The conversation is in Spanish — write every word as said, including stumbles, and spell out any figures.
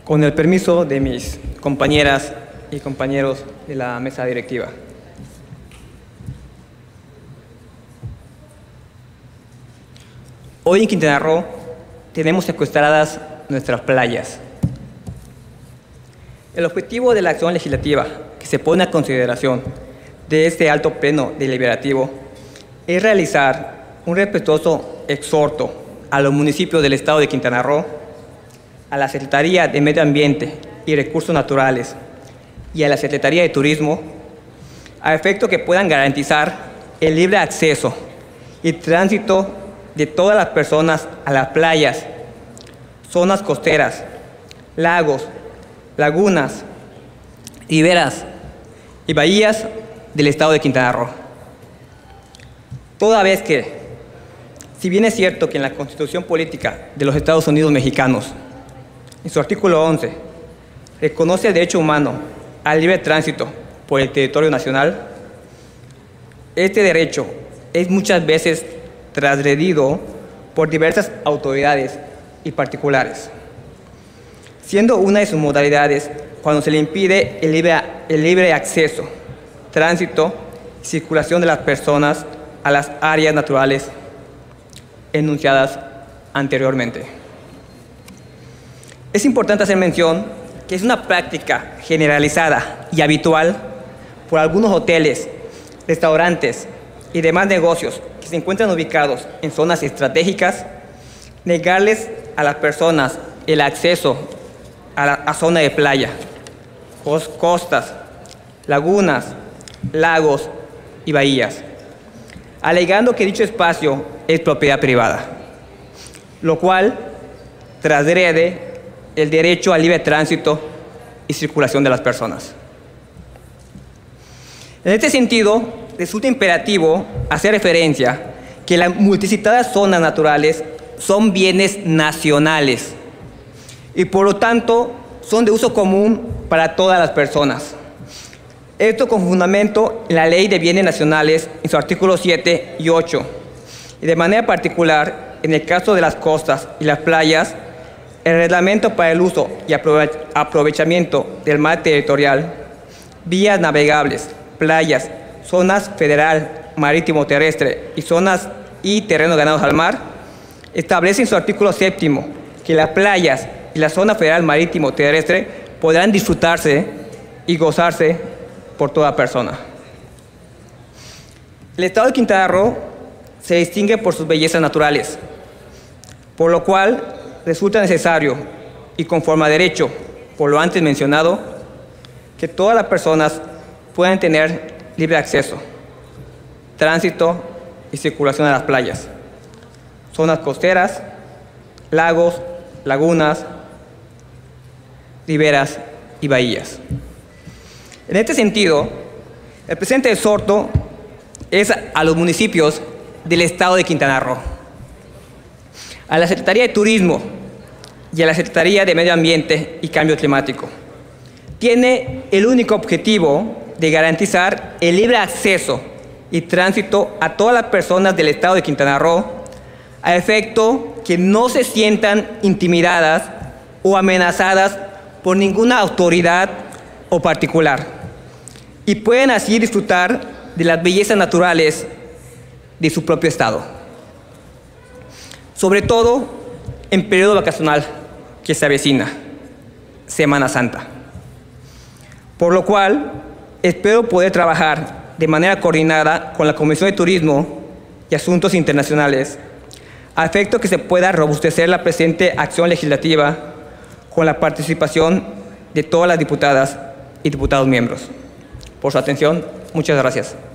Con el permiso de mis compañeras y compañeros de la mesa directiva. Hoy en Quintana Roo tenemos secuestradas nuestras playas. El objetivo de la acción legislativa que se pone a consideración de este alto pleno deliberativo es realizar un respetuoso exhorto a los municipios del estado de Quintana Roo, a la Secretaría de Medio Ambiente y Recursos Naturales y a la Secretaría de Turismo, a efecto que puedan garantizar el libre acceso y tránsito de todas las personas a las playas, zonas costeras, lagos, lagunas, riberas y bahías del estado de Quintana Roo. Toda vez que, si bien es cierto que en la Constitución Política de los Estados Unidos Mexicanos, en su artículo once, reconoce el derecho humano al libre tránsito por el territorio nacional, este derecho es muchas veces transgredido por diversas autoridades y particulares, siendo una de sus modalidades cuando se le impide el libre, el libre acceso, tránsito y circulación de las personas a las áreas naturales enunciadas anteriormente. Es importante hacer mención que es una práctica generalizada y habitual por algunos hoteles, restaurantes y demás negocios que se encuentran ubicados en zonas estratégicas, negarles a las personas el acceso a la a zona de playa, costas, lagunas, lagos y bahías, alegando que dicho espacio es propiedad privada, lo cual transgrede el derecho al libre tránsito y circulación de las personas. En este sentido, resulta imperativo hacer referencia que las multicitadas zonas naturales son bienes nacionales y por lo tanto son de uso común para todas las personas. Esto con fundamento en la Ley de Bienes Nacionales en su artículo siete y ocho, y de manera particular en el caso de las costas y las playas, el reglamento para el uso y aprovechamiento del mar territorial, vías navegables, playas, zonas federal, marítimo terrestre y zonas y terrenos ganados al mar, establece en su artículo séptimo que las playas y la zona federal marítimo terrestre podrán disfrutarse y gozarse por toda persona. El estado de Quintana Roo se distingue por sus bellezas naturales, por lo cual resulta necesario y conforme a derecho, por lo antes mencionado, que todas las personas puedan tener libre acceso, tránsito y circulación a las playas, zonas costeras, lagos, lagunas, riberas y bahías. En este sentido, el presente exhorto es a los municipios del estado de Quintana Roo, a la Secretaría de Turismo y a la Secretaría de Medio Ambiente y Cambio Climático. Tiene el único objetivo de garantizar el libre acceso y tránsito a todas las personas del estado de Quintana Roo, a efecto que no se sientan intimidadas o amenazadas por ninguna autoridad o particular, y pueden así disfrutar de las bellezas naturales de su propio estado, sobre todo en periodo vacacional que se avecina, Semana Santa. Por lo cual, espero poder trabajar de manera coordinada con la Comisión de Turismo y Asuntos Internacionales, a efecto que se pueda robustecer la presente acción legislativa con la participación de todas las diputadas y diputados miembros. Por su atención, muchas gracias.